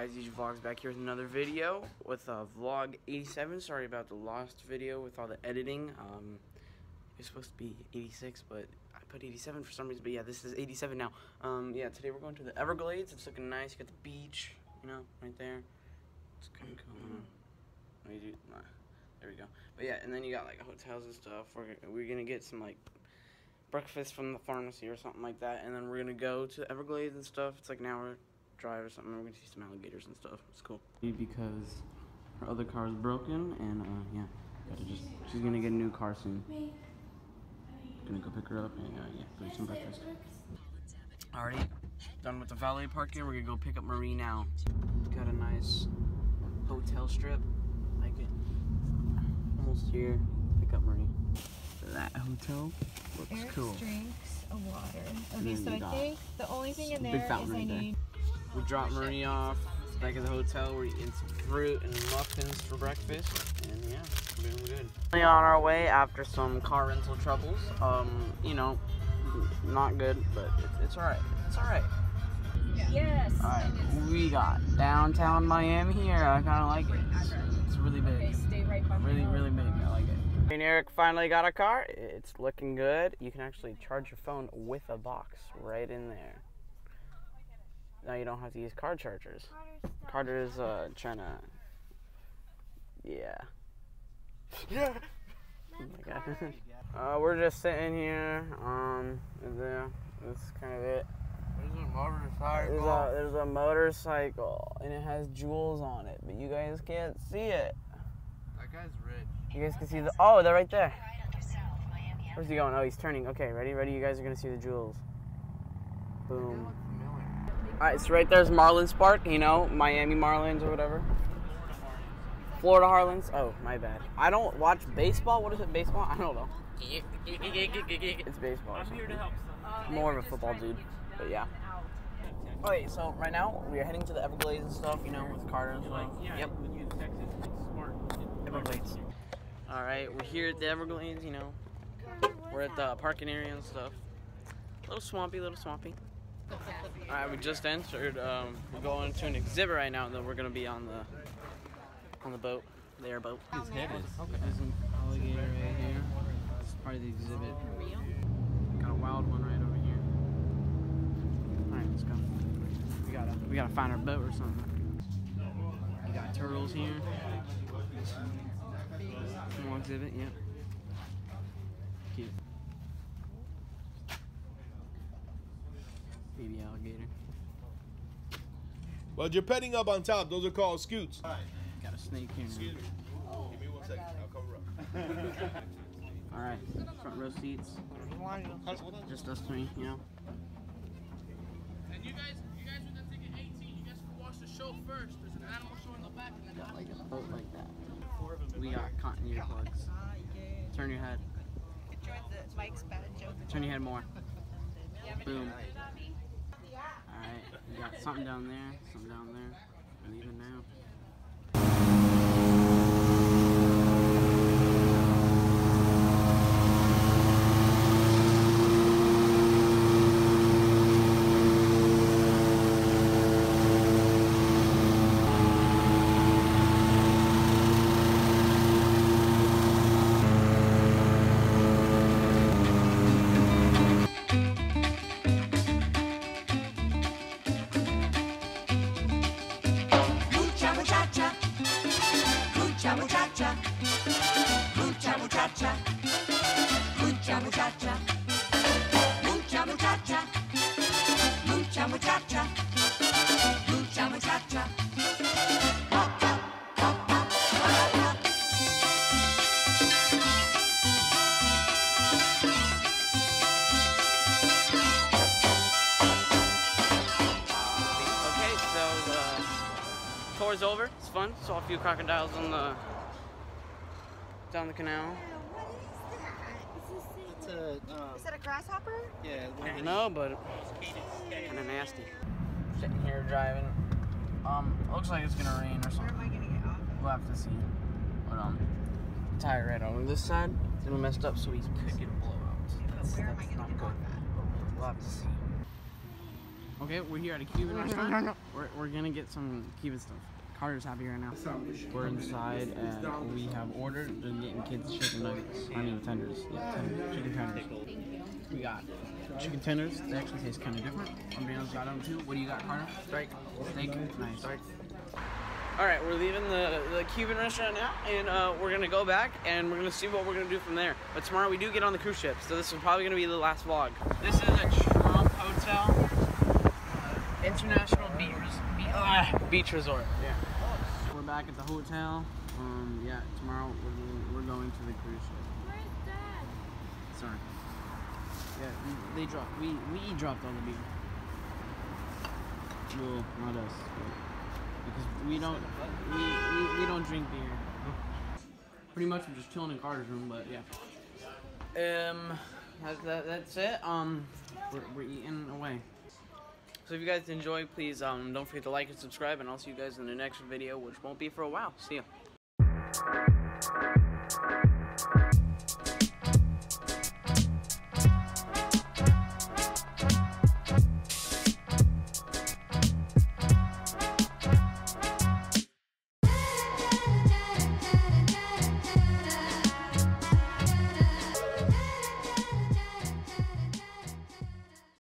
guys, DJ Vlogs back here with another video with vlog 87. Sorry about the lost video with all the editing. It's supposed to be 86, but I put 87 for some reason. But yeah, this is 87 now. Yeah, today we're going to the Everglades. It's looking nice. You got the beach, you know, right there. It's kind of cool. There we go. But yeah, and then you got like hotels and stuff. We're gonna get some like breakfast from the pharmacy or something like that, and then we're gonna go to the Everglades and stuff. It's like an hour drive or something. We're gonna see some alligators and stuff. It's cool. Because her other car is broken, and yeah, she's gonna get a new car soon. Gonna go pick her up and yeah, go eat some breakfast. Alrighty, done with the valet parking. We're gonna go pick up Marie now. Got a nice hotel strip. Like it. Almost here. Pick up Marie. That hotel looks Eric's cool. Drinks a water. Okay, so I think the only thing in there is I need. We drop Marie off back at the hotel. We're eating some fruit and muffins for breakfast, and yeah, we're doing good. On our way after some car rental troubles. You know, not good, but it's alright. It's alright. Yes. Alright, we got downtown Miami here. I kind of like it. It's really big. Okay, stay right behind. Really big. I like it. Me and Eric finally got a car. It's looking good. You can actually charge your phone with a box right in there. Now you don't have to use car chargers. Carter's trying to, yeah. Yeah. Oh my God. We're just sitting here. That's kind of it. There's a motorcycle. There's a motorcycle, and it has jewels on it, but you guys can't see it. That guy's rich. You guys can see the. Oh, they're right there. Where's he going? Oh, he's turning. Okay, ready? You guys are gonna see the jewels. Boom. Alright, so right there's Marlins Park, you know, Miami Marlins or whatever. Florida Marlins. Oh, my bad. I don't watch baseball. What is it, baseball? I don't know. It's baseball. I'm here to help. More of a football dude, but yeah. Okay, so right now we are heading to the Everglades and stuff, you know, with Carter and stuff. Yep. Everglades. Alright, we're here at the Everglades, you know. We're at the parking area and stuff. A little swampy. Alright, we just entered. We're going to an exhibit right now, and then we're gonna be on the boat, the airboat. His head is. Okay. There's an alligator right here. This is part of the exhibit. Got a wild one right over here. Alright, let's go. We gotta find our boat or something. We got turtles here. Small exhibit, yep. Cute. Baby alligator. Well, you're petting up on top. Those are called scoots. Got a snake here. Excuse me. Give me 1 second. I'll cover up. Alright, front row seats. Just us three, you know. And you guys with the ticket 18, you guys can watch the show first. There's an animal show in the back. And then Like a boat like that. We got cotton earplugs. Turn your head. Mike's bad joke. Turn your head more. Boom. Alright, we got something down there, We're leaving now. Tour's over. It's fun. Saw a few crocodiles on down the canal. Is that a grasshopper? Yeah. No, but kind of nasty. Sitting here driving. Looks like it's gonna rain or Where something. am I gonna get off? We'll have to see. But tire right on this side. It's a little messed up, so we could get a blowout. That's Where am I not gonna get good. off at? We'll have to see. Okay, we're here at a Cuban restaurant. We're gonna get some Cuban stuff. Carter's happy right now. We're inside and we have ordered and getting kids chicken nuggets. I mean tenders. Yeah, chicken tenders. Thank you. We got chicken tenders. They actually taste kind of different. I'm being honest, got them too. What do you got, Carter? Steak. Steak? Nice. Steak. Alright, we're leaving the Cuban restaurant now, and we're going to go back, and we're going to see what we're going to do from there. But tomorrow we do get on the cruise ship, so this is probably going to be the last vlog. This is a Trump Hotel, International Beach Resort. Yeah. We're back at the hotel. Yeah, tomorrow we're going to the cruise ship. Where's Dad? Sorry. Yeah, they dropped. We dropped all the beer. Well, not us. Because we don't drink beer. Pretty much we're just chilling in Carter's room, but yeah. That's it. We're eating away. So if you guys enjoy, please don't forget to like and subscribe, and I'll see you guys in the next video, which won't be for a while. See ya.